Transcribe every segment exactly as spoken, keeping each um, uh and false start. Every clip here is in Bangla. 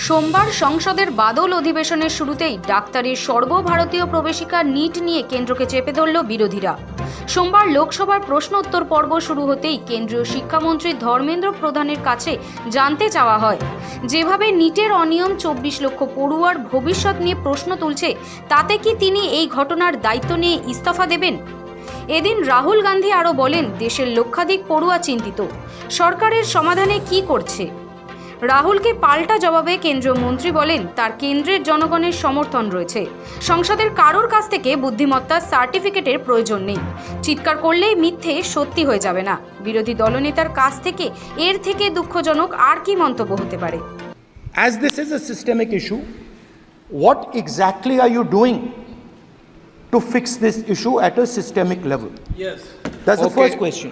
সোমবার সংসদের বাদল অধিবেশনের শুরুতেই ডাক্তারের সর্বভারতীয় প্রবেশিকা নিট নিয়ে কেন্দ্রকে চেপে ধরল বিরোধীরা। সোমবার লোকসভার প্রশ্ন উত্তর পর্ব শুরু হতেই কেন্দ্রীয় শিক্ষামন্ত্রী ধর্মেন্দ্র প্রধানের কাছে জানতে চাওয়া হয়, যেভাবে নিটের অনিয়ম চব্বিশ লক্ষ পড়ুয়ার ভবিষ্যৎ নিয়ে প্রশ্ন তুলছে, তাতে কি তিনি এই ঘটনার দায়িত্ব নিয়ে ইস্তফা দেবেন? এদিন রাহুল গান্ধী আরও বলেন, দেশের লক্ষাধিক পড়ুয়া চিন্তিত, সরকারের সমাধানে কি করছে। রাহুলকে পাল্টা জবাবে কেন্দ্রীয় মন্ত্রী বলেন, তার কেন্দ্রের জনগণের সমর্থন রয়েছে, সংসদের কারোর কাছ থেকে বুদ্ধিমত্তার সার্টিফিকেটের প্রয়োজন নেই, চিৎকার করলেই মিথ্যে সত্যি হয়ে যাবে না। বিরোধী দলনেতার কাছ থেকে এর থেকে দুঃখজনক আর কি মন্তব্য হতে পারে? As this is a systemic issue, what exactly are you doing to fix this issue at a systemic level? Yes. That's the okay. first question.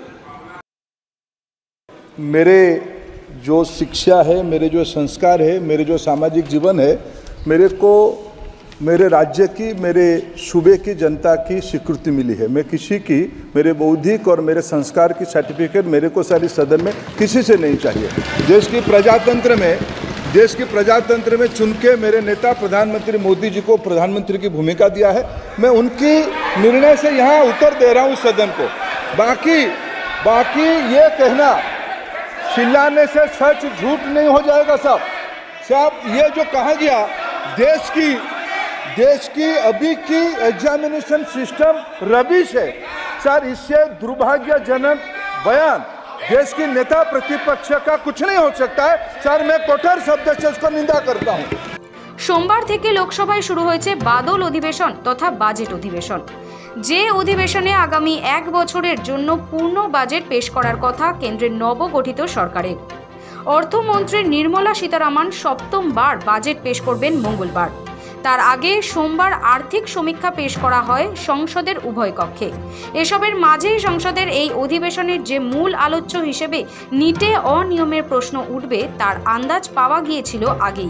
मेरे जो शिक्षा है, मेरे जो संस्कार है, मेरे जो सामाजिक जीवन है, मेरे को मेरे राज्य की, मेरे सूबे की जनता की स्वीकृति मिली है। मैं किसी की, मेरे बौद्धिक और मेरे संस्कार की सर्टिफिकेट मेरे को सारी सदन में किसी से नहीं चाहिए। देश की प्रजातंत्र में देश की प्रजातंत्र में चुन के मेरे नेता प्रधानमंत्री मोदी जी को प्रधानमंत्री की भूमिका दिया है। मैं उनकी निर्णय से यहाँ उत्तर दे रहा हूँ सदन को। बाकी बाकी ये कहना चिल्लाने से सच झूठ नहीं हो जाएगा साहब। साहब ये जो कहा गया, देश की देश की अभी की एग्जामिनेशन सिस्टम रबिश है सर। इससे दुर्भाग्यजनक बयान देश की नेता प्रतिपक्ष का कुछ नहीं हो सकता है सर। मैं कठोर शब्द से उसको निंदा करता हूँ। সোমবার থেকে লোকসভায় শুরু হয়েছে বাদল অধিবেশন তথা বাজেট অধিবেশন, যে অধিবেশনে আগামী এক বছরের জন্য পূর্ণ বাজেট পেশ করার কথা কেন্দ্রের নবগঠিত সরকারের। অর্থমন্ত্রী নির্মলা সীতারামন সপ্তমবার বাজেট পেশ করবেন মঙ্গলবার। তার আগে সোমবার আর্থিক সমীক্ষা পেশ করা হয় সংসদের উভয় কক্ষে। এসবের মাঝেই সংসদের এই অধিবেশনের যে মূল আলোচ্য হিসেবে নিটে অনিয়মের প্রশ্ন উঠবে তার আন্দাজ পাওয়া গিয়েছিল আগেই।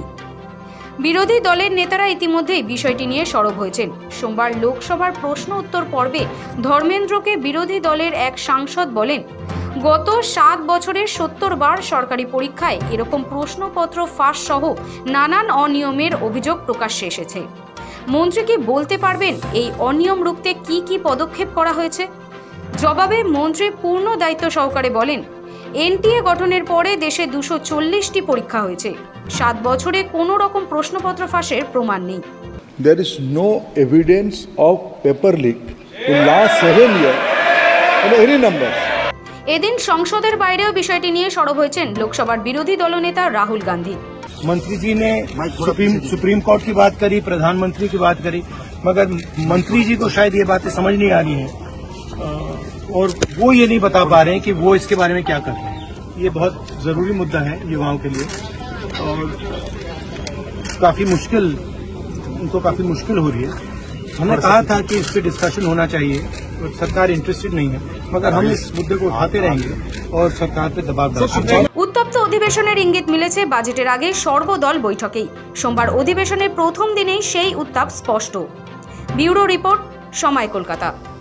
বিরোধী দলের নেতারা ইতিমধ্যেই বিষয়টি নিয়ে সরব হয়েছেন। সোমবার লোকসভার প্রশ্ন উত্তর পর্বে ধর্মেন্দ্রকে বিরোধী দলের এক সাংসদ বলেন, গত সাত বছরে সত্তর বার সরকারি পরীক্ষায় এরকম প্রশ্নপত্র ফাঁস সহ নানান অনিয়মের অভিযোগ প্রকাশ্যে এসেছে। মন্ত্রী কি বলতে পারবেন এই অনিয়ম রুখতে কি কি পদক্ষেপ করা হয়েছে? জবাবে মন্ত্রী পূর্ণ দায়িত্ব সহকারে বলেন, এনটিএ গঠনের পরে দেশে দুশো চল্লিশটি পরীক্ষা হয়েছে, সাত বছরে কোনো রকম প্রশ্নপত্র ফাঁসের প্রমাণ নেই। There is no evidence of paper leak in last seven years in any numbers. এদিন সংসদের বাইরেও বিষয়টি নিয়ে সরব হয়েছেন লোকসভার বিরোধী দলনেতা রাহুল গান্ধী। मंत्री जी ने सुप्रीम सुप्रीम कोर्ट की बात करी, प्रधानमंत्री की बात करी, मगर मंत्री जी को शायद ये बातें समझ नहीं आ रही हैं और वो ये नहीं बता पा रहे हैं कि वो इसके बारे में क्या कर रहे हैं। ये बहुत जरूरी मुद्दा है युवाओं के लिए और काफी मुश्किल उनको काफी मुश्किल हो रही है। हमने कहा था कि इस पे डिस्कशन होना चाहिए, सरकार इंटरेस्टेड नहीं है, मगर हम इस मुद्दे को उठाते रहेंगे और सरकार पे दबाव डालेंगे। উত্তপ্ত অধিবেশনের ইঙ্গিত মিলেছে বাজেটের আগে সর্বদল বৈঠকেই। সোমবার অধিবেশনের প্রথম দিনেই সেই উত্তাপ স্পষ্ট। ব্যুরো রিপোর্ট, সময় কলকাতা।